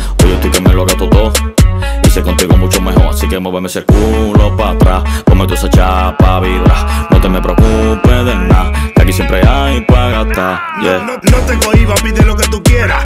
Hoy estoy que me lo gasto todo. Hice contigo mucho mejor, así que muéveme ese culo pa' atrás. Ponme toda esa chapa vibra. No te me preocupes de nada, que aquí siempre hay pa' gastar, yeah. No te cohibas, pide lo que tú quieras.